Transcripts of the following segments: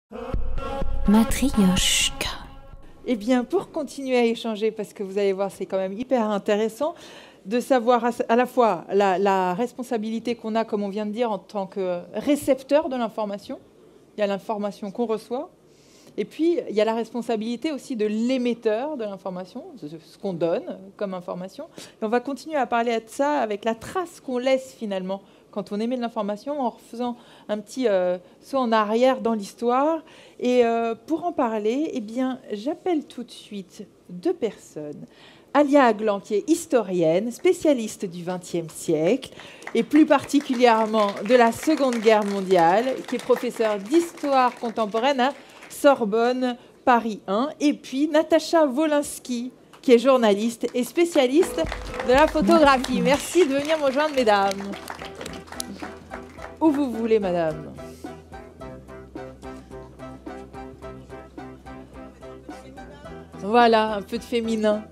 Matryoshka. Eh bien, pour continuer à échanger, parce que vous allez voir, c'est quand même hyper intéressant de savoir à la fois la responsabilité qu'on a, comme on vient de dire, en tant que récepteur de l'information. Il y a l'information qu'on reçoit. Et puis, il y a la responsabilité aussi de l'émetteur de l'information, ce qu'on donne comme information. Et on va continuer à parler de ça avec la trace qu'on laisse finalement quand on émet de l'information, en faisant un petit saut en arrière dans l'histoire. Et pour en parler, eh bien, j'appelle tout de suite deux personnes. Alia Aglan, qui est historienne, spécialiste du XXe siècle, et plus particulièrement de la Seconde Guerre mondiale, qui est professeure d'histoire contemporaine à Sorbonne, Paris 1. Et puis Natacha Wolinski, qui est journaliste et spécialiste de la photographie. Merci de venir me rejoindre, mesdames. Où vous voulez, madame. Voilà, un peu de féminin.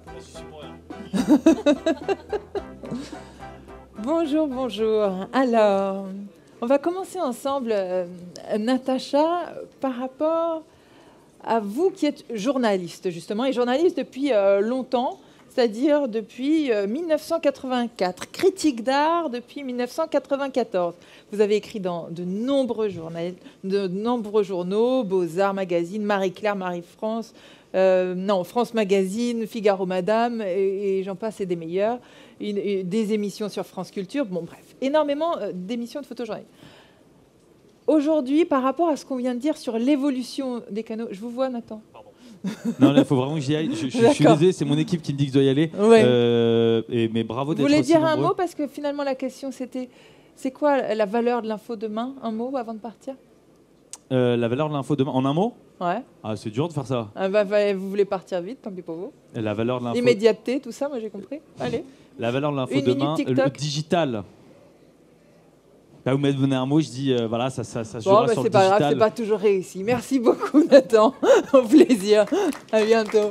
Bonjour, bonjour. Alors, on va commencer ensemble, Natacha, par rapport à vous qui êtes journaliste, justement, et journaliste depuis longtemps, c'est-à-dire depuis 1984, critique d'art depuis 1994. Vous avez écrit dans de nombreux journaux, Beaux-Arts Magazine, Marie-Claire, Marie-France, France Magazine, Figaro Madame, et j'en passe, et des meilleurs, des émissions sur France Culture, bon bref, énormément d'émissions de photojournalisme. Aujourd'hui, par rapport à ce qu'on vient de dire sur l'évolution des canaux, je vous vois, Nathan. Pardon. Non, là, il faut vraiment que j'y aille. Je suis désolé, c'est mon équipe qui me dit que je dois y aller. Ouais. Mais bravo d'être Vous voulez aussi dire nombreux. un mot, parce que finalement la question c'était, c'est quoi la valeur de l'info demain? Un mot avant de partir? La valeur de l'info demain, en un mot? Ouais. Ah, c'est dur de faire ça. Ah vous voulez partir vite, tant pis pour vous. La valeur de l'info. L'immédiateté, tout ça, moi j'ai compris. Allez. La valeur de l'info Une demain, minute le TikTok. digital. Là, vous m'avez donné un mot, je dis voilà, ça se Bon, jouera bah, sur c'est le pas digital. grave, c'est pas toujours réussi. Merci beaucoup, Nathan. Au plaisir. À bientôt.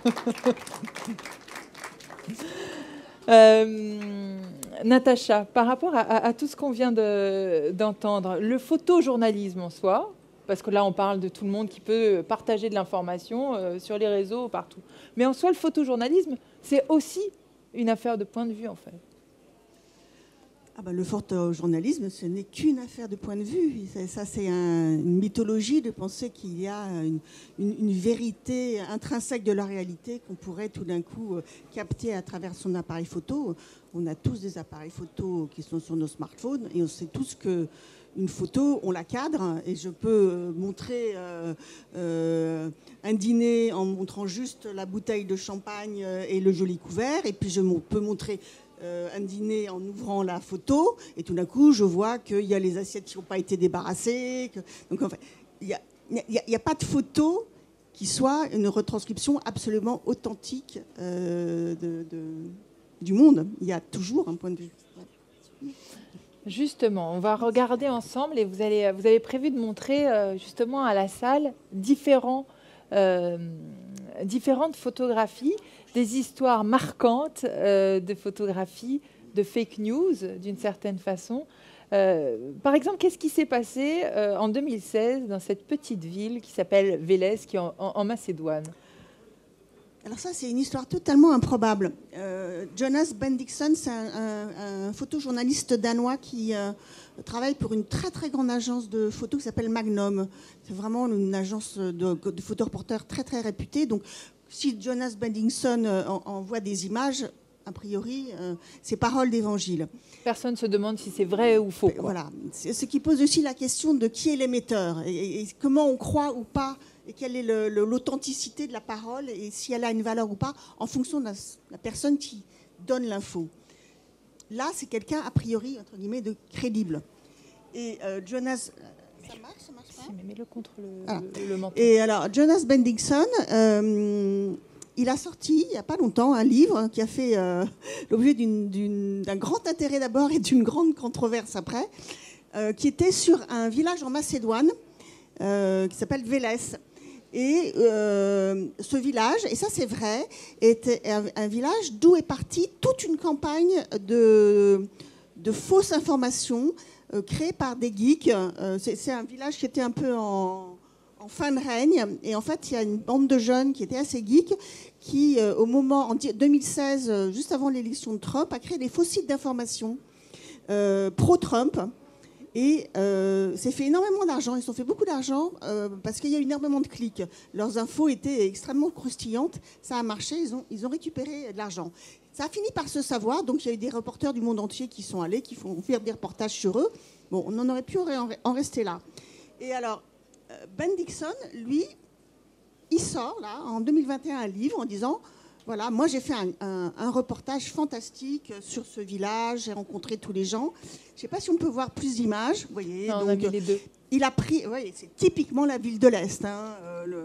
Natacha, par rapport à tout ce qu'on vient d'entendre, le photojournalisme en soi, parce que là on parle de tout le monde qui peut partager de l'information sur les réseaux, partout. Mais en soi, le photojournalisme, c'est aussi une affaire de point de vue, en fait. Ah ben, le photojournalisme, ce n'est qu'une affaire de point de vue. Ça, c'est une mythologie de penser qu'il y a une vérité intrinsèque de la réalité qu'on pourrait tout d'un coup capter à travers son appareil photo. On a tous des appareils photo qui sont sur nos smartphones et on sait tous que une photo, on la cadre, et je peux montrer un dîner en montrant juste la bouteille de champagne et le joli couvert, et puis je peux montrer un dîner en ouvrant la photo, et tout d'un coup, je vois qu'il y a les assiettes qui n'ont pas été débarrassées. Donc, en fait, il n'y a pas de photo qui soit une retranscription absolument authentique du monde. Il y a toujours un point de vue. Justement, on va regarder ensemble, et vous avez prévu de montrer justement à la salle différentes photographies, des histoires marquantes de photographies, de fake news d'une certaine façon. Par exemple, qu'est-ce qui s'est passé en 2016 dans cette petite ville qui s'appelle Vélez, qui est en Macédoine? Alors ça, c'est une histoire totalement improbable. Jonas Bendixen, c'est un photojournaliste danois qui travaille pour une très très grande agence de photos qui s'appelle Magnum. C'est vraiment une agence de photoreporters très très réputée. Donc si Jonas Bendixen envoie des images, a priori, c'est parole d'évangile. Personne ne se demande si c'est vrai ou faux. Voilà. Ce qui pose aussi la question de qui est l'émetteur et comment on croit ou pas, et quelle est l'authenticité de la parole et si elle a une valeur ou pas en fonction de la personne qui donne l'info. Là, c'est quelqu'un, a priori, entre guillemets, de crédible. Et Jonas... Ça marche pas si, mais mets-le contre le menton. Et alors, Jonas Bendixen, il a sorti, il n'y a pas longtemps, un livre qui a fait l'objet d'un grand intérêt d'abord et d'une grande controverse après, qui était sur un village en Macédoine qui s'appelle Vélez. Et ce village, et ça c'est vrai, était un village d'où est partie toute une campagne de fausses informations créées par des geeks. C'est un village qui était un peu en en fin de règne. Et en fait, il y a une bande de jeunes qui étaient assez geeks qui, au moment, en 2016, juste avant l'élection de Trump, a créé des faux sites d'information pro-Trump. Et s'est fait énormément d'argent. Ils se sont fait beaucoup d'argent parce qu'il y a eu énormément de clics. Leurs infos étaient extrêmement croustillantes. Ça a marché. Ils ont récupéré de l'argent. Ça a fini par se savoir. Donc, il y a eu des reporters du monde entier qui sont allés, qui font faire des reportages sur eux. Bon, on en aurait pu en rester là. Et alors, Ben Dixon, lui, il sort, là, en 2021, un livre en disant... Voilà, moi j'ai fait un reportage fantastique sur ce village, j'ai rencontré tous les gens. Je ne sais pas si on peut voir plus d'images, vous voyez. Non, donc, on a mis les deux. Il a pris, oui, c'est typiquement la ville de l'Est. Hein,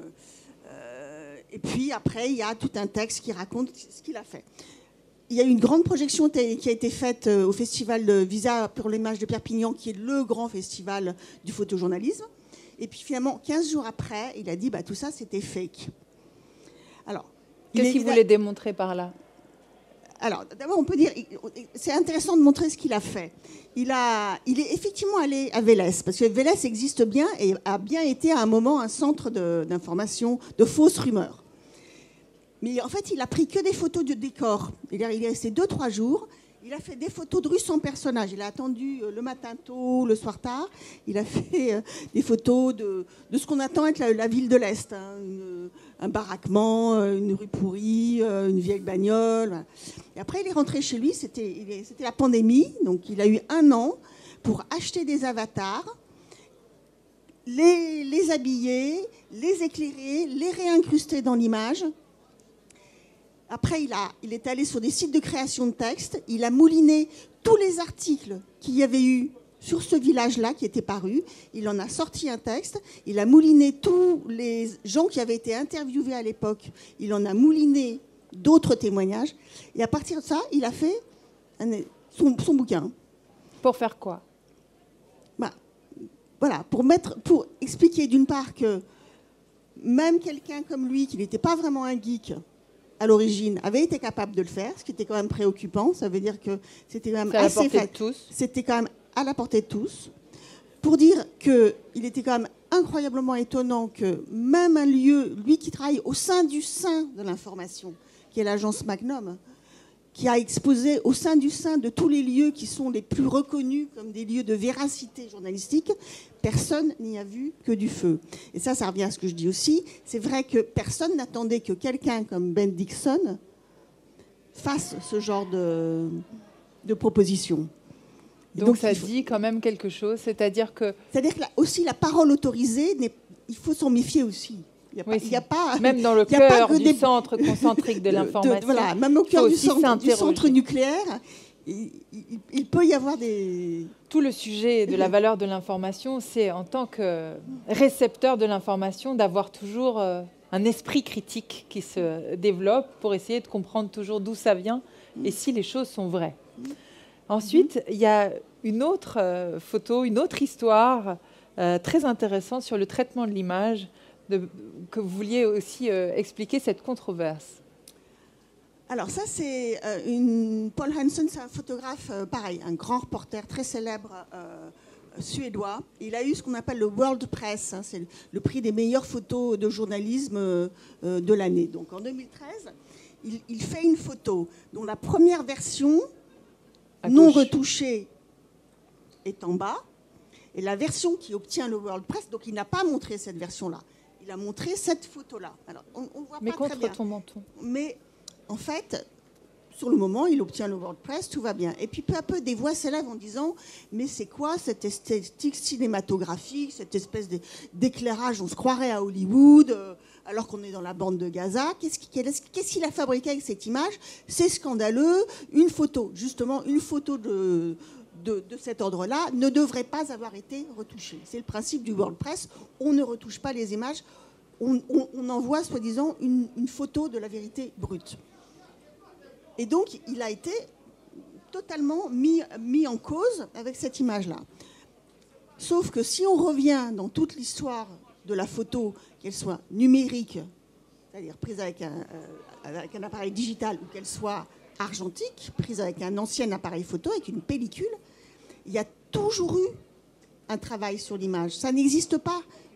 et puis après, il y a tout un texte qui raconte ce qu'il a fait. Il y a eu une grande projection qui a été faite au festival de Visa pour l'image de Perpignan, qui est le grand festival du photojournalisme. Et puis finalement, 15 jours après, il a dit tout ça c'était fake. Alors, qu'est-ce qu'il voulait démontrer par là? Alors, d'abord, on peut dire, c'est intéressant de montrer ce qu'il a fait. Il est effectivement allé à Vélez, parce que Vélez existe bien et a bien été à un moment un centre d'information, de fausses rumeurs. Mais en fait, il a pris que des photos de décors. Il est resté 2-3 jours. Il a fait des photos de rues sans personnage. Il a attendu le matin tôt, le soir tard. Il a fait des photos de ce qu'on attend être la ville de l'Est. Hein. Un baraquement, une rue pourrie, une vieille bagnole. Et après, il est rentré chez lui. C'était la pandémie. Donc, il a eu 1 an pour acheter des avatars, les habiller, les éclairer, les réincruster dans l'image. Après, il est allé sur des sites de création de textes. Il a mouliné tous les articles qu'il y avait eu sur ce village-là qui étaient parus. Il en a sorti un texte. Il a mouliné tous les gens qui avaient été interviewés à l'époque. Il en a mouliné d'autres témoignages. Et à partir de ça, il a fait son bouquin. Pour faire quoi? Voilà, pour expliquer d'une part que même quelqu'un comme lui, qui n'était pas vraiment un geek, à l'origine, avait été capable de le faire, ce qui était quand même préoccupant. Ça veut dire que c'était quand même assez facile. C'était quand même à la portée de tous. Pour dire qu'il était quand même incroyablement étonnant que même un lieu, lui qui travaille au sein de l'information, qui est l'agence Magnum, qui a exposé au sein de tous les lieux qui sont les plus reconnus comme des lieux de véracité journalistique, personne n'y a vu que du feu. Et ça revient à ce que je dis aussi. C'est vrai que personne n'attendait que quelqu'un comme Ben Dixon fasse ce genre de proposition. Donc ça dit quand même quelque chose, c'est-à-dire que aussi la parole autorisée, il faut s'en méfier aussi. Il y a pas, même dans le cœur du centre concentrique de l'information. Voilà, même au cœur du centre nucléaire, il peut y avoir des... Tout le sujet de la valeur de l'information, c'est en tant que récepteur de l'information d'avoir toujours un esprit critique qui se développe pour essayer de comprendre toujours d'où ça vient et si les choses sont vraies. Ensuite, il y a une autre photo, une autre histoire très intéressante sur le traitement de l'image, que vous vouliez aussi expliquer cette controverse. Alors ça, c'est Paul Hansen, c'est un photographe, pareil, un grand reporter très célèbre suédois. Il a eu ce qu'on appelle le World Press, hein, c'est le prix des meilleures photos de journalisme de l'année. Donc en 2013, il fait une photo dont la première version non retouchée est en bas, et la version qui obtient le World Press, donc il n'a pas montré cette version-là. Il a montré cette photo-là. Alors, on voit mais pas très bien. contre ton menton. Mais en fait, sur le moment, il obtient le World Press, tout va bien. Et puis peu à peu, des voix s'élèvent en disant « Mais c'est quoi cette esthétique cinématographique, cette espèce d'éclairage, on se croirait à Hollywood, alors qu'on est dans la bande de Gaza. Qu'est-ce qu'il a fabriqué avec cette image? C'est scandaleux. Une photo, justement, une photo de cet ordre-là ne devrait pas avoir été retouchée. C'est le principe du World Press. On ne retouche pas les images. On envoie, soi-disant, une photo de la vérité brute. Et donc, il a été totalement mis en cause avec cette image-là. Sauf que si on revient dans toute l'histoire de la photo, qu'elle soit numérique, c'est-à-dire prise avec un appareil digital, ou qu'elle soit argentique, prise avec un ancien appareil photo, avec une pellicule, il y a toujours eu un travail sur l'image. Ça n'existe pas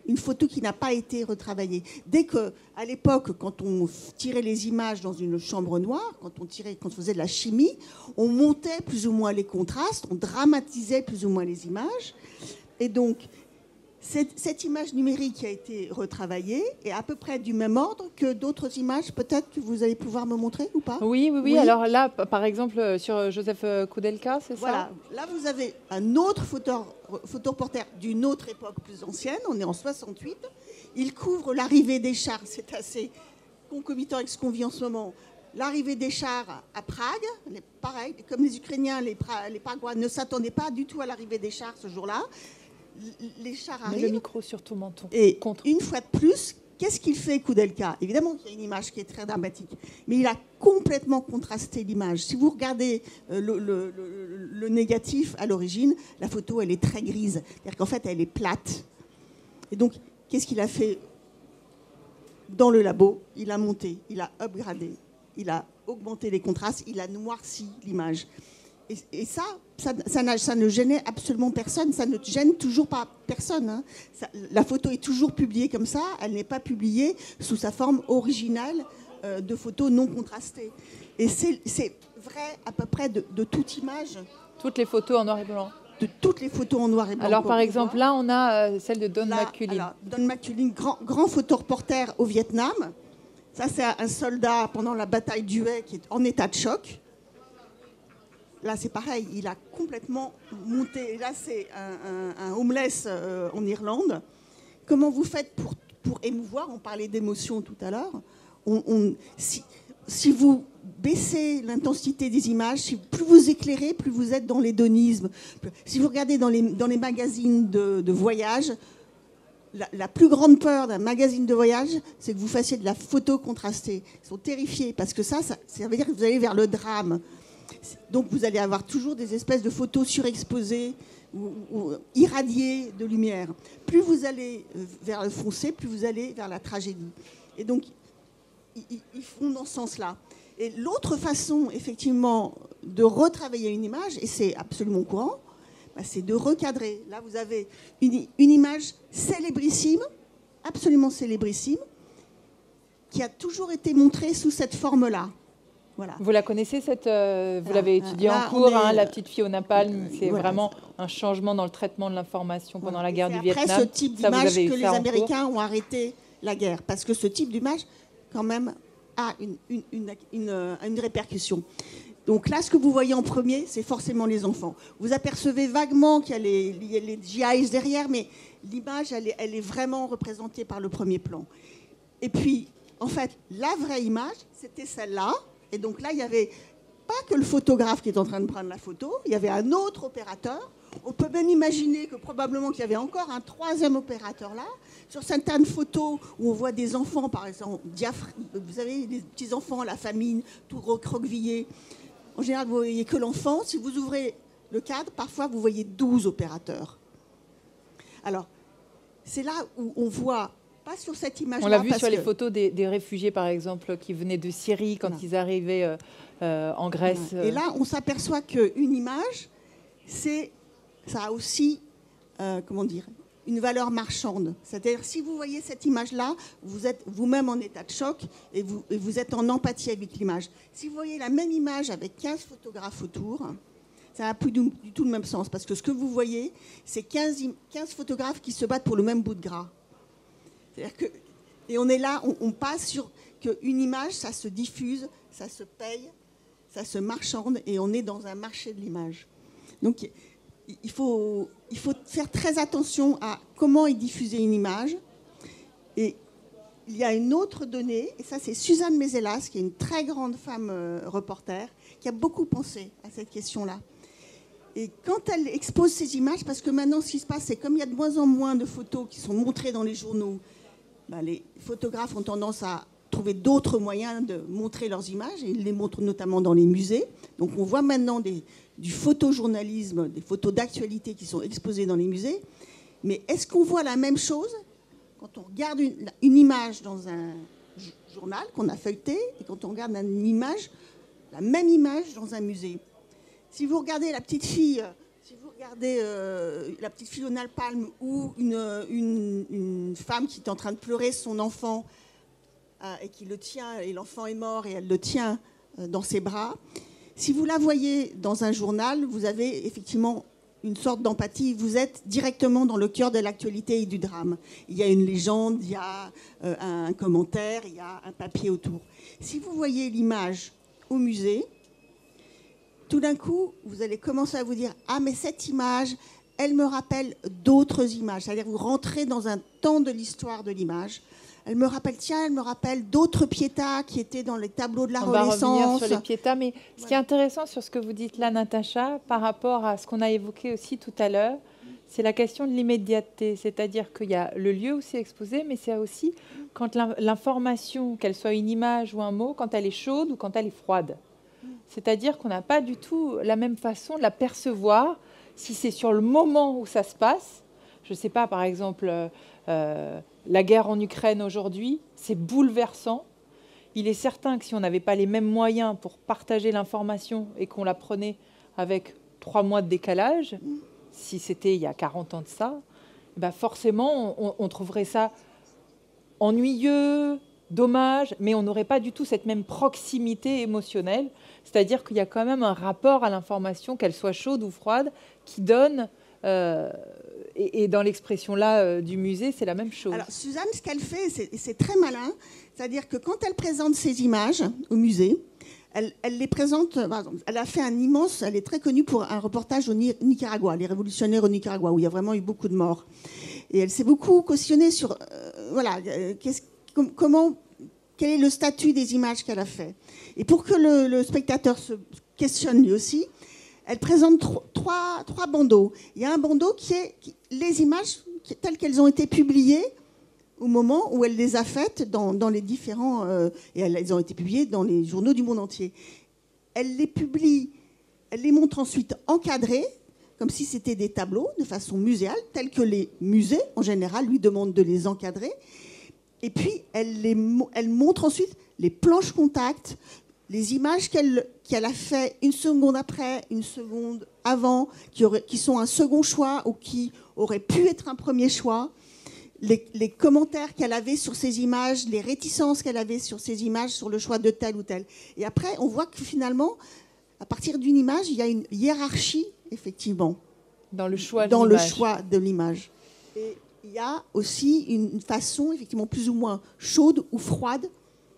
une photo qui n'a pas été retravaillée. Dès que, à l'époque, quand on tirait les images dans une chambre noire, quand on faisait de la chimie, on montait plus ou moins les contrastes, on dramatisait plus ou moins les images. Et donc, cette image numérique qui a été retravaillée est à peu près du même ordre que d'autres images, peut-être que vous allez pouvoir me montrer ou pas? Oui. Alors là, par exemple, sur Joseph Koudelka, c'est ça? Voilà. Là, vous avez un autre photoreporter d'une autre époque plus ancienne. On est en 68. Il couvre l'arrivée des chars. C'est assez concomitant avec ce qu'on vit en ce moment. L'arrivée des chars à Prague. Pareil, comme les Ukrainiens, les Pragois ne s'attendaient pas du tout à l'arrivée des chars ce jour-là. Les chars arrivent. Mets le micro sur ton menton. Et une fois de plus, qu'est-ce qu'il fait, Koudelka? Évidemment qu'il y a une image qui est très dramatique, mais il a complètement contrasté l'image. Si vous regardez le négatif à l'origine, la photo, elle est très grise. C'est-à-dire qu'en fait, elle est plate. Et donc, qu'est-ce qu'il a fait dans le labo? Il a monté, il a upgradé, il a augmenté les contrastes, il a noirci l'image. Et ça ne gênait absolument personne. Ça ne gêne toujours pas personne. Hein. La photo est toujours publiée comme ça. Elle n'est pas publiée sous sa forme originale de photo non contrastée. Et c'est vrai à peu près de toute image. Toutes les photos en noir et blanc. De toutes les photos en noir et blanc. Alors, par exemple, là, on a celle de Don McCullin. Don McCullin, grand photoreporter au Vietnam. Ça, c'est un soldat pendant la bataille du Hue qui est en état de choc. Là, c'est pareil, il a complètement monté. Là, c'est un homeless en Irlande. Comment vous faites pour émouvoir? On parlait d'émotion tout à l'heure. Si vous baissez l'intensité des images, plus vous éclairez, plus vous êtes dans l'hédonisme. Si vous regardez dans les magazines de voyage, la plus grande peur d'un magazine de voyage, c'est que vous fassiez de la photo contrastée. Ils sont terrifiés parce que ça veut dire que vous allez vers le drame. Donc vous allez avoir toujours des espèces de photos surexposées ou irradiées de lumière. Plus vous allez vers le foncé, plus vous allez vers la tragédie. Et donc, ils font dans ce sens-là. Et l'autre façon, effectivement, de retravailler une image, et c'est absolument courant, c'est de recadrer. Là, vous avez une image célébrissime, absolument célébrissime, qui a toujours été montrée sous cette forme-là. Voilà. Vous la connaissez, vous l'avez étudiée en cours, La petite fille au napalm. C'est vraiment un changement dans le traitement de l'information pendant la guerre du Vietnam. Après, ce type d'image que les Américains ont arrêté la guerre. Parce que ce type d'image, quand même, a une répercussion. Donc là, ce que vous voyez en premier, c'est forcément les enfants. Vous apercevez vaguement qu'il y a les GIs derrière, mais l'image, elle est vraiment représentée par le premier plan. Et puis, en fait, la vraie image, c'était celle-là. Et donc là, il n'y avait pas que le photographe qui est en train de prendre la photo, il y avait un autre opérateur. On peut même imaginer que probablement qu'il y avait encore un troisième opérateur là. Sur certaines photos où on voit des enfants, par exemple, vous savez, des petits enfants, la famine, tout recroquevillé. En général, vous ne voyez que l'enfant. Si vous ouvrez le cadre, parfois, vous voyez 12 opérateurs. Alors, c'est là où on voit... Pas sur cette image-là. On l'a vu sur les photos des réfugiés, par exemple, qui venaient de Syrie quand ils arrivaient en Grèce. Et là, on s'aperçoit qu'une image, ça a aussi, une valeur marchande. C'est-à-dire, si vous voyez cette image-là, vous êtes vous-même en état de choc et vous êtes en empathie avec l'image. Si vous voyez la même image avec 15 photographes autour, ça n'a plus du tout le même sens. Parce que ce que vous voyez, c'est 15 photographes qui se battent pour le même bout de gras. Et on est là, on passe sur qu'une image, ça se diffuse, ça se paye, ça se marchande, et on est dans un marché de l'image. Donc, il faut faire très attention à comment est diffusée une image. Et il y a une autre donnée, et ça c'est Suzanne Mezelas, qui est une très grande femme reporter, qui a beaucoup pensé à cette question-là. Et quand elle expose ces images, parce que maintenant ce qui se passe, c'est comme il y a de moins en moins de photos qui sont montrées dans les journaux, les photographes ont tendance à trouver d'autres moyens de montrer leurs images, et ils les montrent notamment dans les musées. Donc on voit maintenant du photojournalisme, des photos d'actualité qui sont exposées dans les musées. Mais est-ce qu'on voit la même chose quand on regarde une image dans un journal qu'on a feuilleté et quand on regarde la même image dans un musée? Si vous regardez la petite fille, regardez la petite fille au napalm ou une femme qui est en train de pleurer son enfant et qui le tient, et l'enfant est mort et elle le tient dans ses bras. Si vous la voyez dans un journal, vous avez effectivement une sorte d'empathie. Vous êtes directement dans le cœur de l'actualité et du drame. Il y a une légende, il y a un commentaire, il y a un papier autour. Si vous voyez l'image au musée, tout d'un coup, vous allez commencer à vous dire « Ah, mais cette image, elle me rappelle d'autres images. » C'est-à-dire vous rentrez dans un temps de l'histoire de l'image. Elle me rappelle d'autres Pietà qui étaient dans les tableaux de la Renaissance. On va revenir sur les Pietà, mais ce qui est intéressant sur ce que vous dites là, Natacha, par rapport à ce qu'on a évoqué aussi tout à l'heure, c'est la question de l'immédiateté. C'est-à-dire qu'il y a le lieu où c'est exposé, mais c'est aussi quand l'information, qu'elle soit une image ou un mot, quand elle est chaude ou quand elle est froide. C'est-à-dire qu'on n'a pas du tout la même façon de la percevoir si c'est sur le moment où ça se passe. Je ne sais pas, par exemple, la guerre en Ukraine aujourd'hui, c'est bouleversant. Il est certain que si on n'avait pas les mêmes moyens pour partager l'information et qu'on la prenait avec 3 mois de décalage, si c'était il y a 40 ans de ça, ben forcément, on trouverait ça ennuyeux, dommage, mais on n'aurait pas du tout cette même proximité émotionnelle. C'est-à-dire qu'il y a quand même un rapport à l'information, qu'elle soit chaude ou froide, qui donne... et dans l'expression là du musée, c'est la même chose. Alors Suzanne, ce qu'elle fait, c'est très malin. C'est-à-dire que quand elle présente ses images au musée, elle les présente... Par exemple, elle a fait elle est très connue pour un reportage au Nicaragua, les révolutionnaires au Nicaragua, où il y a vraiment eu beaucoup de morts. Et elle s'est beaucoup questionnée sur... quel est le statut des images qu'elle a fait. Et pour que le spectateur se questionne lui aussi, elle présente trois bandeaux. Il y a un bandeau qui est les images telles qu'elles ont été publiées au moment où elle les a faites dans les différents... et elles ont été publiées dans les journaux du monde entier. Elle les publie, elle les montre ensuite encadrées, comme si c'était des tableaux de façon muséale, tels que les musées, en général, lui demandent de les encadrer. Et puis, elle montre ensuite les planches contact, les images qu'elle a fait une seconde après, une seconde avant, qui sont un second choix ou qui auraient pu être un premier choix, les commentaires qu'elle avait sur ces images, les réticences qu'elle avait sur ces images, sur le choix de tel ou tel. Et après, on voit que finalement, à partir d'une image, il y a une hiérarchie, effectivement, dans le choix de l'image. Et il y a aussi une façon, effectivement, plus ou moins chaude ou froide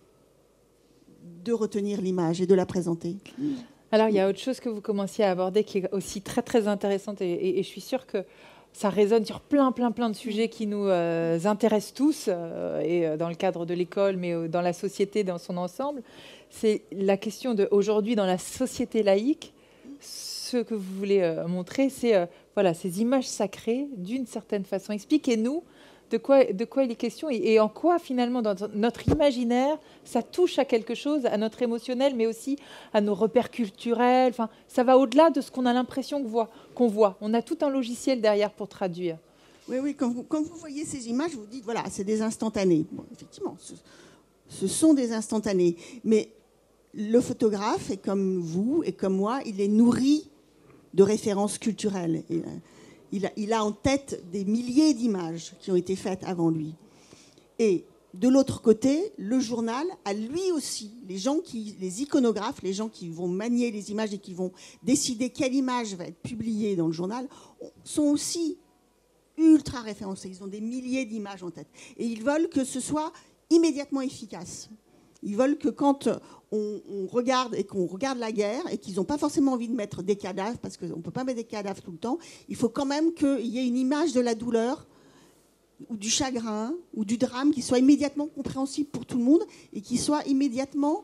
de retenir l'image et de la présenter. Alors, il y a autre chose que vous commenciez à aborder qui est aussi très, très intéressante et je suis sûre que ça résonne sur plein de sujets qui nous intéressent tous, et dans le cadre de l'école, mais dans la société dans son ensemble. C'est la question d'aujourd'hui, dans la société laïque, ce que vous voulez montrer, c'est ces images sacrées, d'une certaine façon. Expliquez-nous de quoi il est question et en quoi, finalement, dans notre imaginaire, ça touche à quelque chose, à notre émotionnel, mais aussi à nos repères culturels. Enfin, ça va au-delà de ce qu'on a l'impression qu'on voit. On a tout un logiciel derrière pour traduire. Oui, quand vous voyez ces images, vous dites, voilà, c'est des instantanés. Bon, effectivement, ce sont des instantanés. Mais le photographe, et comme vous et comme moi, il est nourri de références culturelles. Il a en tête des milliers d'images qui ont été faites avant lui. Et de l'autre côté, le journal a lui aussi, les iconographes, les gens qui vont manier les images et qui vont décider quelle image va être publiée dans le journal, sont aussi ultra référencés. Ils ont des milliers d'images en tête. Et ils veulent que ce soit immédiatement efficace. Ils veulent que quand on regarde et qu'on regarde la guerre et qu'ils n'ont pas forcément envie de mettre des cadavres, parce qu'on ne peut pas mettre des cadavres tout le temps, il faut quand même qu'il y ait une image de la douleur ou du chagrin ou du drame qui soit immédiatement compréhensible pour tout le monde et qui soit immédiatement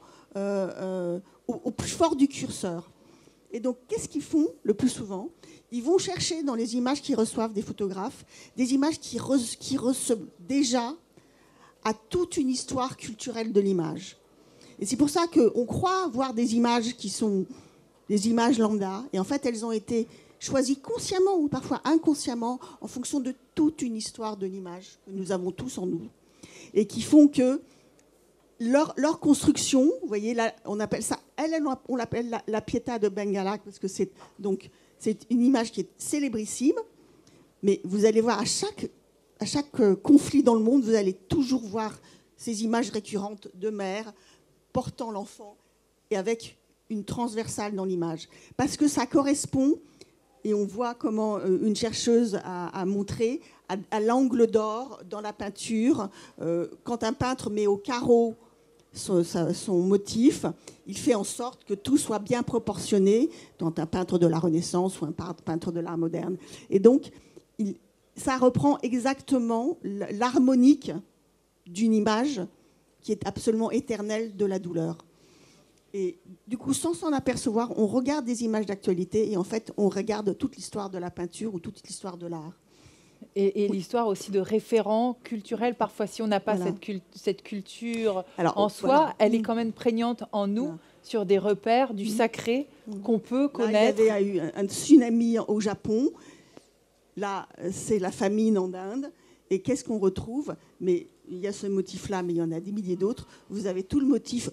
au plus fort du curseur. Et donc, qu'est-ce qu'ils font le plus souvent ? Ils vont chercher dans les images qu'ils reçoivent des photographes, des images qui ressemblent déjà à toute une histoire culturelle de l'image. Et c'est pour ça qu'on croit voir des images qui sont des images lambda, et en fait, elles ont été choisies consciemment ou parfois inconsciemment en fonction de toute une histoire de l'image que nous avons tous en nous, et qui font que leur construction, vous voyez, là, on appelle ça, on l'appelle la Pietà de Bengala, parce que c'est C'est une image qui est célébrissime, mais vous allez voir à chaque conflit dans le monde, vous allez toujours voir ces images récurrentes de mères portant l'enfant et avec une transversale dans l'image. Parce que ça correspond, et on voit comment une chercheuse a montré, à l'angle d'or dans la peinture, quand un peintre met au carreau son motif, il fait en sorte que tout soit bien proportionné, dans un peintre de la Renaissance ou un peintre de l'art moderne. Et donc, ça reprend exactement l'harmonique d'une image qui est absolument éternelle de la douleur. Et du coup, sans s'en apercevoir, on regarde des images d'actualité et en fait, on regarde toute l'histoire de la peinture ou toute l'histoire de l'art. Et l'histoire aussi de référents culturels. Parfois, si on n'a pas cette culture en soi, elle est quand même prégnante en nous sur des repères du sacré qu'on peut connaître. Là, il y avait eu un tsunami au Japon. Là, c'est la famine en Inde. Et qu'est-ce qu'on retrouve? Mais il y a ce motif-là, mais il y en a des milliers d'autres. Vous avez tout le motif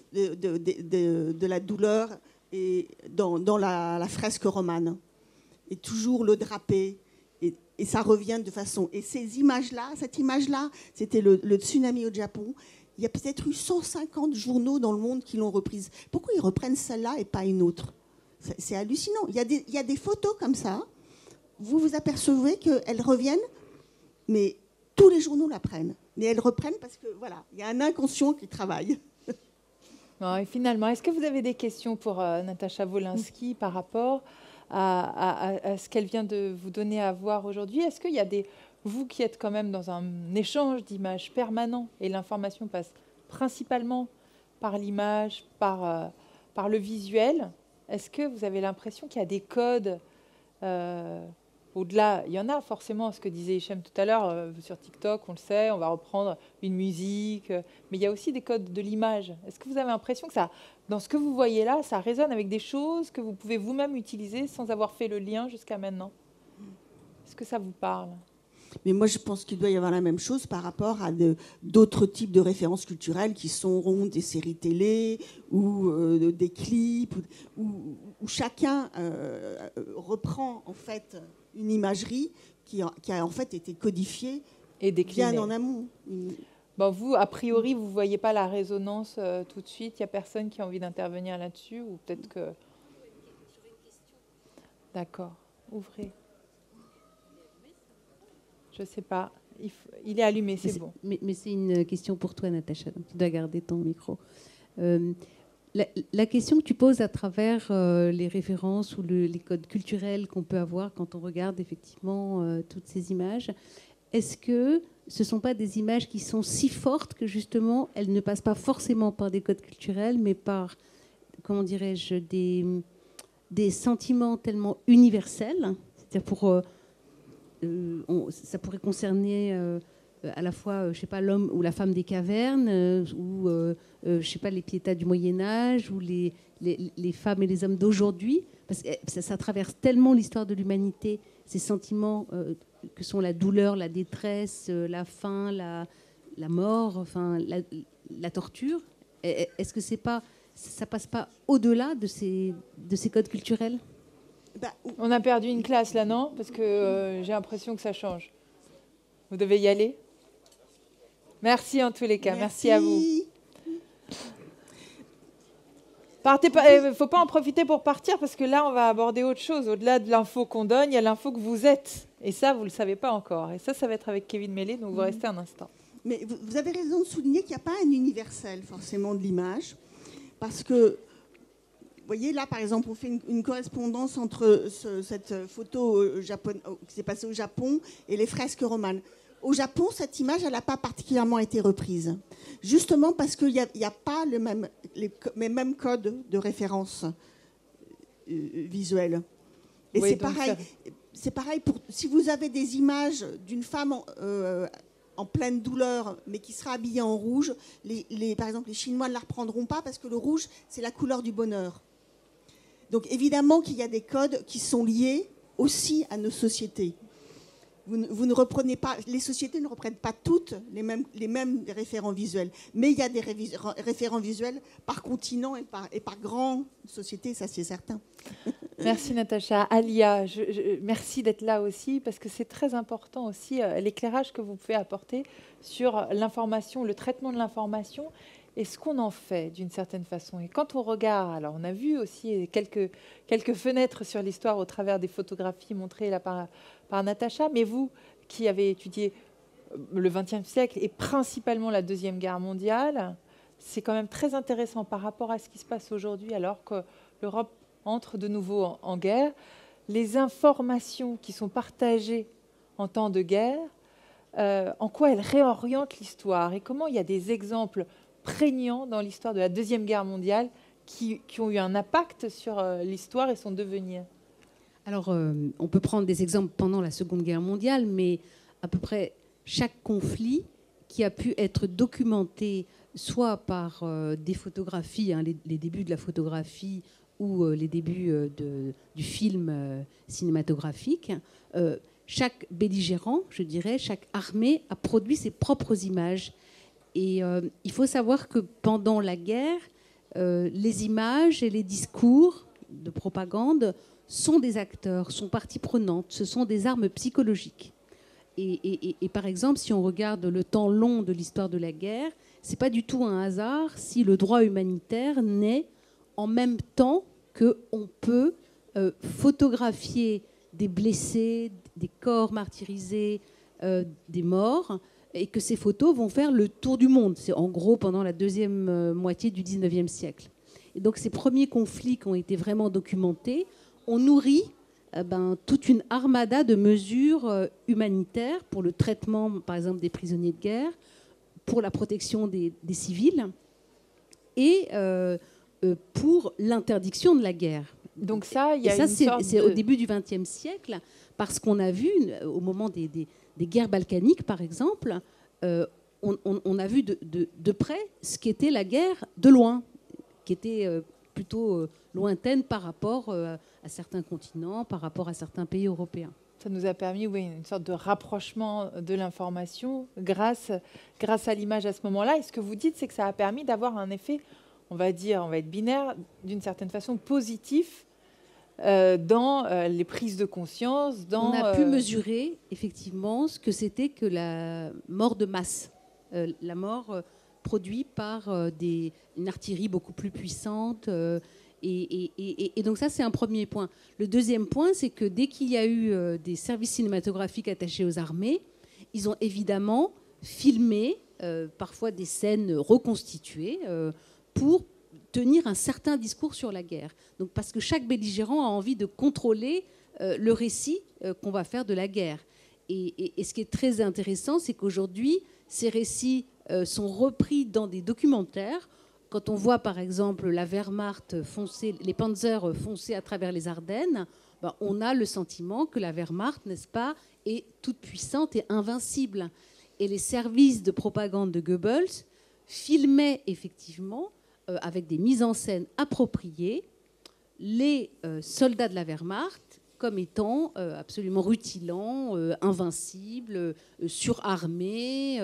de la douleur et dans la fresque romane. Et toujours le drapé. Et ça revient de façon... Et ces images-là, cette image-là, c'était le tsunami au Japon. Il y a peut-être eu 150 journaux dans le monde qui l'ont reprise. Pourquoi ils reprennent celle-là et pas une autre? C'est hallucinant. Il y a des photos comme ça. Vous vous apercevez qu'elles reviennent, mais tous les journaux la prennent. Mais elles reprennent parce que, voilà, il y a un inconscient qui travaille. Bon, et finalement, est-ce que vous avez des questions pour Natacha Wolinski par rapport à ce qu'elle vient de vous donner à voir aujourd'hui? Est-ce qu'il y a vous qui êtes quand même dans un échange d'images permanent et l'information passe principalement par l'image, par le visuel, est-ce que vous avez l'impression qu'il y a des codes au-delà? Il y en a forcément, ce que disait Hichem tout à l'heure, sur TikTok, on le sait, on va reprendre une musique, mais il y a aussi des codes de l'image. Est-ce que vous avez l'impression que ça, dans ce que vous voyez là, ça résonne avec des choses que vous pouvez vous-même utiliser sans avoir fait le lien jusqu'à maintenant? Est-ce que ça vous parle? Mais moi, je pense qu'il doit y avoir la même chose par rapport à d'autres types de références culturelles qui sont des séries télé ou des clips, où chacun reprend en fait une imagerie qui a en fait été codifiée et déclinée bien en amont. Bon, vous, a priori, vous ne voyez pas la résonance tout de suite. Il n'y a personne qui a envie d'intervenir là-dessus, ou peut-être que... D'accord, ouvrez. Je ne sais pas. Il est allumé, c'est bon. Mais c'est une question pour toi, Natacha. Donc tu dois garder ton micro. La question que tu poses à travers les références ou les codes culturels qu'on peut avoir quand on regarde effectivement toutes ces images, est-ce que ce ne sont pas des images qui sont si fortes que justement elles ne passent pas forcément par des codes culturels, mais par, comment dirais-je, des sentiments tellement universels? C'est-à-dire ça pourrait concerner à la fois, je sais pas, l'homme ou la femme des cavernes, ou je sais pas, les piétas du Moyen Âge, ou les femmes et les hommes d'aujourd'hui, parce que ça traverse tellement l'histoire de l'humanité, ces sentiments que sont la douleur, la détresse, la faim, la mort, enfin la torture. Est-ce que ça passe pas au-delà de ces codes culturels? On a perdu une classe là, non? Parce que j'ai l'impression que ça change. Vous devez y aller. Merci en tous les cas. Merci à vous. Partez pas. Il ne faut pas en profiter pour partir parce que là, on va aborder autre chose. Au-delà de l'info qu'on donne, il y a l'info que vous êtes. Et ça, vous ne le savez pas encore. Et ça va être avec Kevin Mellé. Donc, vous restez un instant. Mais vous avez raison de souligner qu'il n'y a pas un universel forcément de l'image. Parce que... Vous voyez, là, par exemple, on fait une correspondance entre cette photo qui s'est passée au Japon et les fresques romanes. Au Japon, cette image, elle n'a pas particulièrement été reprise. Justement parce qu'il n'y a pas les mêmes codes de référence visuelle. Et oui, c'est pareil si vous avez des images d'une femme en pleine douleur, mais qui sera habillée en rouge, par exemple, les Chinois ne la reprendront pas parce que le rouge, c'est la couleur du bonheur. Donc évidemment qu'il y a des codes qui sont liés aussi à nos sociétés. Vous ne reprenez pas, les sociétés ne reprennent pas toutes les mêmes référents visuels, mais il y a des référents visuels par continent et par grande société, ça c'est certain. Merci Natacha. Alia, merci d'être là aussi, parce que c'est très important aussi l'éclairage que vous pouvez apporter sur l'information, le traitement de l'information et ce qu'on en fait d'une certaine façon. Et quand on regarde, alors on a vu aussi quelques fenêtres sur l'histoire au travers des photographies montrées là par Natacha, mais vous qui avez étudié le XXe siècle et principalement la Deuxième Guerre mondiale, c'est quand même très intéressant par rapport à ce qui se passe aujourd'hui alors que l'Europe entre de nouveau en guerre. Les informations qui sont partagées en temps de guerre, en quoi elles réorientent l'histoire et comment il y a des exemples prégnants dans l'histoire de la Deuxième Guerre mondiale qui ont eu un impact sur l'histoire et son devenir. Alors, on peut prendre des exemples pendant la Seconde Guerre mondiale, mais à peu près chaque conflit qui a pu être documenté soit par des photographies, hein, les débuts de la photographie ou les débuts du film cinématographique, chaque belligérant, je dirais, chaque armée a produit ses propres images. Et il faut savoir que pendant la guerre, les images et les discours de propagande sont des acteurs, sont partie prenante, ce sont des armes psychologiques. Et par exemple, si on regarde le temps long de l'histoire de la guerre, ce n'est pas du tout un hasard si le droit humanitaire naît en même temps qu'on peut photographier des blessés, des corps martyrisés, des morts, et que ces photos vont faire le tour du monde. C'est en gros pendant la deuxième moitié du XIXe siècle. Et donc ces premiers conflits qui ont été vraiment documentés ont nourri toute une armada de mesures humanitaires pour le traitement, par exemple, des prisonniers de guerre, pour la protection des civils et pour l'interdiction de la guerre. Donc ça, il y a et ça, c'est au début du XXe siècle, parce qu'on a vu, au moment des guerres balkaniques, par exemple, on a vu de près ce qu'était la guerre de loin, qui était plutôt lointaine par rapport à certains continents, par rapport à certains pays européens. Ça nous a permis, oui, une sorte de rapprochement de l'information grâce à l'image à ce moment-là. Et ce que vous dites, c'est que ça a permis d'avoir un effet, on va être binaire, d'une certaine façon positif dans les prises de conscience. On a pu mesurer effectivement ce que c'était que la mort de masse, la mort produite par une artillerie beaucoup plus puissante. Et donc ça, c'est un premier point. Le deuxième point, c'est que dès qu'il y a eu des services cinématographiques attachés aux armées, ils ont évidemment filmé parfois des scènes reconstituées pour tenir un certain discours sur la guerre. Donc, parce que chaque belligérant a envie de contrôler le récit qu'on va faire de la guerre. Et ce qui est très intéressant, c'est qu'aujourd'hui, ces récits sont repris dans des documentaires. Quand on voit par exemple la Wehrmacht foncer, les Panzers foncer à travers les Ardennes, on a le sentiment que la Wehrmacht, n'est-ce pas, est toute puissante et invincible. Et les services de propagande de Goebbels filmaient effectivement, avec des mises en scène appropriées, les soldats de la Wehrmacht comme étant absolument rutilants, invincibles, surarmés.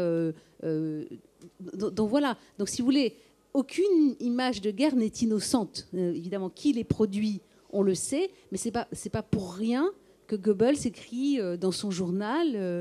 Donc voilà. Donc si vous voulez, aucune image de guerre n'est innocente. Évidemment, qui les produit, on le sait, mais c'est pas pour rien que Goebbels écrit dans son journal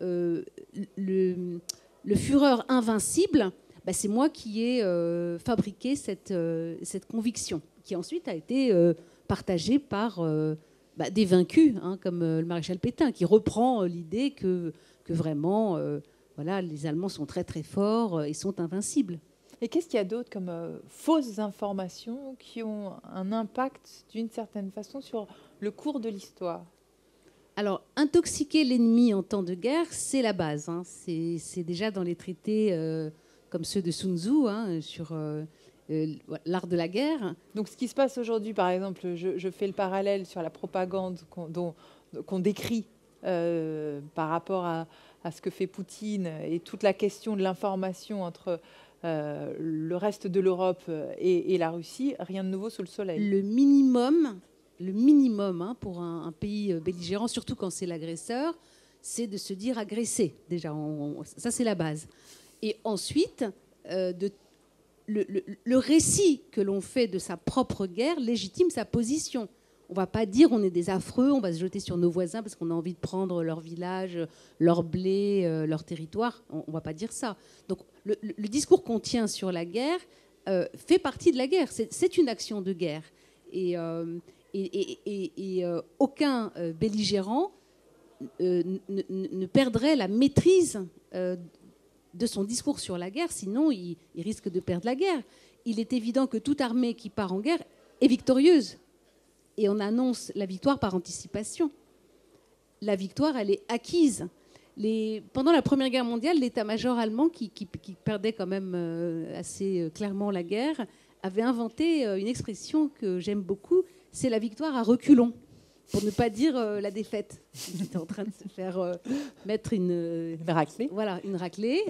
le Führer invincible. C'est moi qui ai fabriqué cette conviction, qui ensuite a été partagée par des vaincus, hein, comme le maréchal Pétain, qui reprend l'idée que vraiment, les Allemands sont très très forts et sont invincibles. Et qu'est-ce qu'il y a d'autre comme fausses informations qui ont un impact d'une certaine façon sur le cours de l'histoire ? Alors, intoxiquer l'ennemi en temps de guerre, c'est la base. Hein. C'est déjà dans les traités comme ceux de Sun Tzu hein, sur l'art de la guerre. Donc, ce qui se passe aujourd'hui, par exemple, je fais le parallèle sur la propagande qu'on décrit par rapport à ce que fait Poutine et toute la question de l'information entre le reste de l'Europe et la Russie, rien de nouveau sous le soleil. Le minimum hein, pour un pays belligérant, surtout quand c'est l'agresseur, c'est de se dire agressé. Déjà, ça c'est la base. Et ensuite, le récit que l'on fait de sa propre guerre légitime sa position. On ne va pas dire on est des affreux, on va se jeter sur nos voisins parce qu'on a envie de prendre leur village, leur blé, leur territoire. On ne va pas dire ça. Donc le discours qu'on tient sur la guerre fait partie de la guerre. C'est une action de guerre. Et aucun belligérant ne perdrait la maîtrise de son discours sur la guerre, sinon il risque de perdre la guerre. Il est évident que toute armée qui part en guerre est victorieuse. Et on annonce la victoire par anticipation. La victoire, elle est acquise. Pendant la Première Guerre mondiale, l'état-major allemand, qui perdait quand même assez clairement la guerre, avait inventé une expression que j'aime beaucoup, c'est la victoire à reculons, pour ne pas dire la défaite. Il était en train de se faire mettre une raclée. Voilà, une raclée.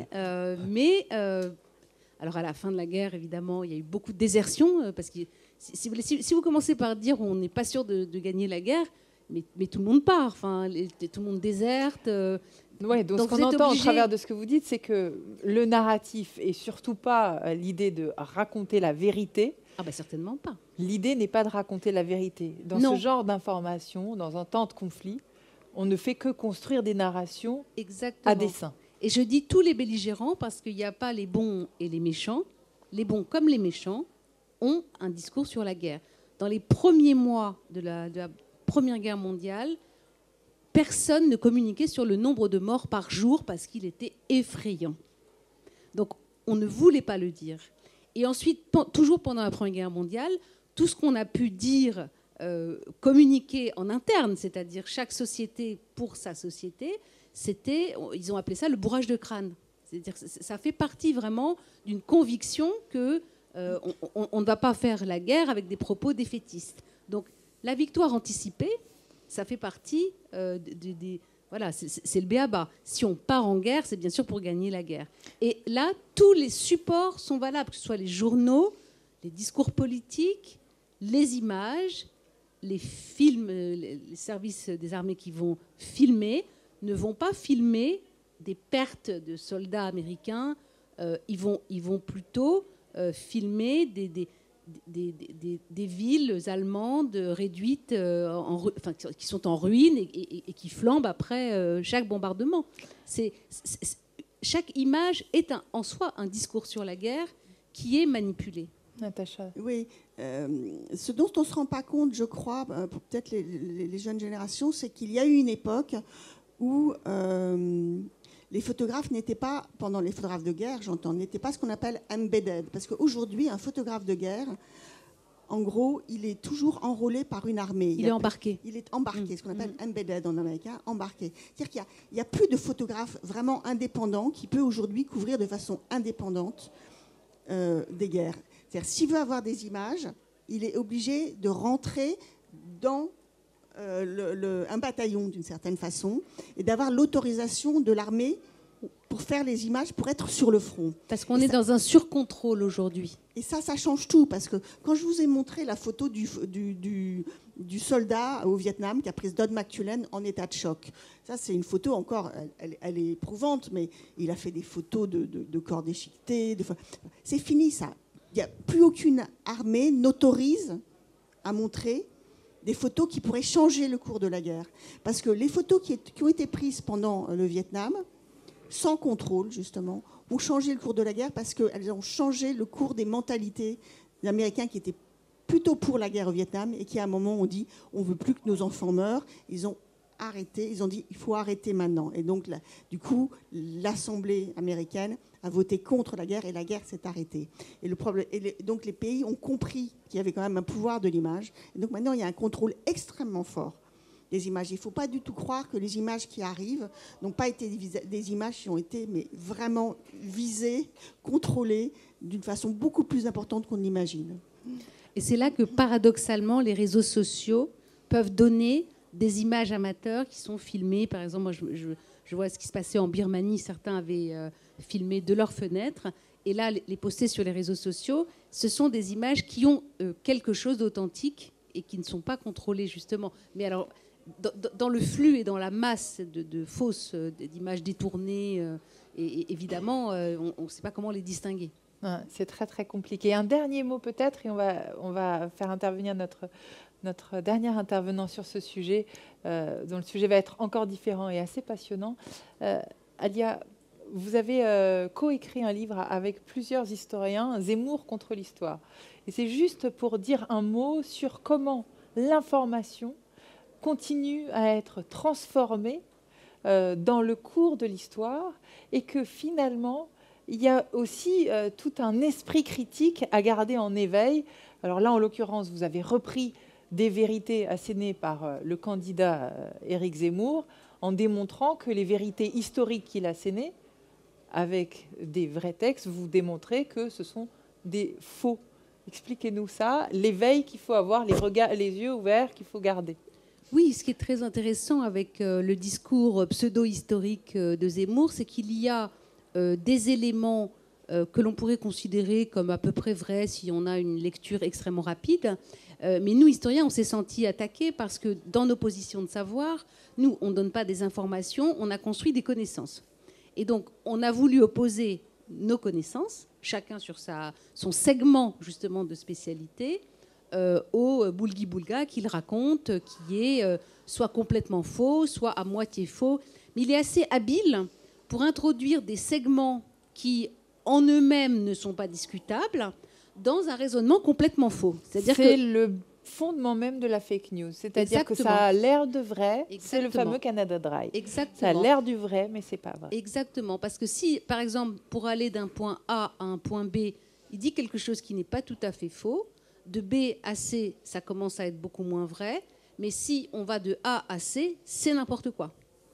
Alors à la fin de la guerre, évidemment, il y a eu beaucoup de désertions, parce que si vous commencez par dire on n'est pas sûr de gagner la guerre, mais tout le monde part, enfin, tout le monde déserte. Ouais, donc ce qu'on entend au travers de ce que vous dites, c'est que le narratif et surtout pas l'idée de raconter la vérité. Ah ben certainement pas. L'idée n'est pas de raconter la vérité. Dans ce genre d'information, dans un temps de conflit, on ne fait que construire des narrations à dessein. Et je dis tous les belligérants parce qu'il n'y a pas les bons et les méchants. Les bons comme les méchants ont un discours sur la guerre. Dans les premiers mois de la Première Guerre mondiale, personne ne communiquait sur le nombre de morts par jour parce qu'il était effrayant. Donc on ne voulait pas le dire. Et ensuite, toujours pendant la Première Guerre mondiale, tout ce qu'on a pu dire, communiquer en interne, c'est-à-dire chaque société pour sa société, ils ont appelé ça le bourrage de crâne. C'est-à-dire que ça fait partie vraiment d'une conviction qu'on ne va pas faire la guerre avec des propos défaitistes. Donc la victoire anticipée, ça fait partie voilà, c'est le b.a.-ba. Si on part en guerre, c'est bien sûr pour gagner la guerre. Et là, tous les supports sont valables, que ce soit les journaux, les discours politiques, les images, les films, les services des armées qui vont filmer, ne vont pas filmer des pertes de soldats américains. Ils vont plutôt filmer des villes allemandes réduites, qui sont en ruine et qui flambent après chaque bombardement. Chaque image est en soi un discours sur la guerre qui est manipulé. Natacha. Oui, ce dont on ne se rend pas compte, je crois, pour peut-être les jeunes générations, c'est qu'il y a eu une époque où les photographes n'étaient pas, pendant les photographes de guerre, n'étaient pas ce qu'on appelle embedded. Parce qu'aujourd'hui, un photographe de guerre, en gros, il est toujours enrôlé par une armée. Il est embarqué. Il est embarqué, ce qu'on appelle embedded en américain, embarqué. C'est-à-dire qu'il n'y a plus de photographe vraiment indépendant qui peut aujourd'hui couvrir de façon indépendante des guerres. C'est-à-dire, s'il veut avoir des images, il est obligé de rentrer dans un bataillon d'une certaine façon et d'avoir l'autorisation de l'armée pour faire les images, pour être sur le front. Parce qu'on est dans un surcontrôle aujourd'hui. Et ça change tout, parce que quand je vous ai montré la photo du soldat au Vietnam qui a pris Don McCullen en état de choc, ça c'est une photo encore, elle est éprouvante, mais il a fait des photos de corps déchiquetés. C'est fini ça. Il n'y a plus aucune armée n'autorise à montrer des photos qui pourraient changer le cours de la guerre. Parce que les photos qui ont été prises pendant le Vietnam, sans contrôle justement, ont changé le cours de la guerre parce qu'elles ont changé le cours des mentalités des Américains qui étaient plutôt pour la guerre au Vietnam et qui à un moment ont dit on ne veut plus que nos enfants meurent. Ils ont arrêté, ils ont dit il faut arrêter maintenant. Et donc du coup, l'Assemblée américaine a voté contre la guerre et la guerre s'est arrêtée. Et donc les pays ont compris qu'il y avait quand même un pouvoir de l'image. Et donc maintenant, il y a un contrôle extrêmement fort des images. Il ne faut pas du tout croire que les images qui arrivent n'ont pas été des images qui ont été vraiment visées, contrôlées d'une façon beaucoup plus importante qu'on l'imagine. Et c'est là que paradoxalement, les réseaux sociaux peuvent donner des images amateurs qui sont filmées. Par exemple, moi, je vois ce qui se passait en Birmanie. Certains avaient filmé de leurs fenêtres. Et là, les poster sur les réseaux sociaux, ce sont des images qui ont quelque chose d'authentique et qui ne sont pas contrôlées, justement. Mais alors, dans le flux et dans la masse de fausses, d'images détournées, et évidemment, on ne sait pas comment les distinguer. Ouais, c'est très très compliqué. Un dernier mot peut-être, et on va faire intervenir notre dernier intervenant sur ce sujet, dont le sujet va être encore différent et assez passionnant. Alia, vous avez coécrit un livre avec plusieurs historiens, Zemmour contre l'histoire. Et c'est juste pour dire un mot sur comment l'information continue à être transformée dans le cours de l'histoire et que finalement, il y a aussi tout un esprit critique à garder en éveil. Alors là, en l'occurrence, vous avez repris des vérités assénées par le candidat Éric Zemmour en démontrant que les vérités historiques qu'il a assénées, avec des vrais textes, vous démontrez que ce sont des faux. Expliquez-nous ça, l'éveil qu'il faut avoir, les yeux ouverts qu'il faut garder. Oui, ce qui est très intéressant avec le discours pseudo-historique de Zemmour, c'est qu'il y a des éléments que l'on pourrait considérer comme à peu près vrais si on a une lecture extrêmement rapide. Mais nous, historiens, on s'est sentis attaqués parce que dans nos positions de savoir, nous, on ne donne pas des informations, on a construit des connaissances. Et donc, on a voulu opposer nos connaissances, chacun sur son segment justement de spécialité, au boulgui-boulga qu'il raconte, qui est soit complètement faux, soit à moitié faux. Mais il est assez habile pour introduire des segments qui, en eux-mêmes, ne sont pas discutables, dans un raisonnement complètement faux. C'est le fondement même de la fake news. C'est-à-dire que ça a l'air de vrai. C'est le fameux Canada Dry. Exactement. Ça a l'air du vrai, mais c'est pas vrai. Exactement. Parce que si, par exemple, pour aller d'un point A à un point B, il dit quelque chose qui n'est pas tout à fait faux, de B à C, ça commence à être beaucoup moins vrai. Mais si on va de A à C, c'est n'importe quoi.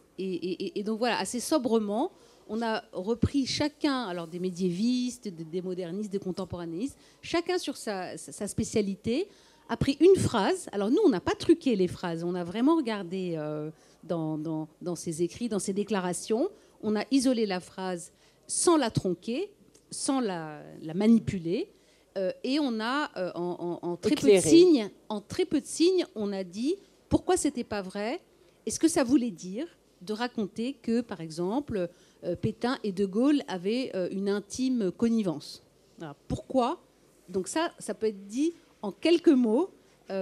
Et donc voilà, assez sobrement, on a repris chacun, alors des médiévistes, des modernistes, des contemporanéistes, chacun sur sa spécialité, a pris une phrase. Alors nous, on n'a pas truqué les phrases, on a vraiment regardé dans ses écrits, dans ses déclarations, on a isolé la phrase sans la tronquer, sans la manipuler, et on a, en très peu de signes, on a dit pourquoi c'était pas vrai, et ce que ça voulait dire de raconter que, par exemple, Pétain et De Gaulle avaient une intime connivence. Alors, pourquoi ? Donc ça peut être dit en quelques mots,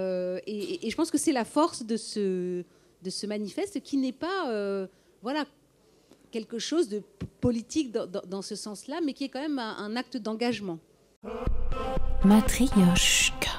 et je pense que c'est la force de ce manifeste qui n'est pas quelque chose de politique dans ce sens-là, mais qui est quand même un acte d'engagement. Matrioshka.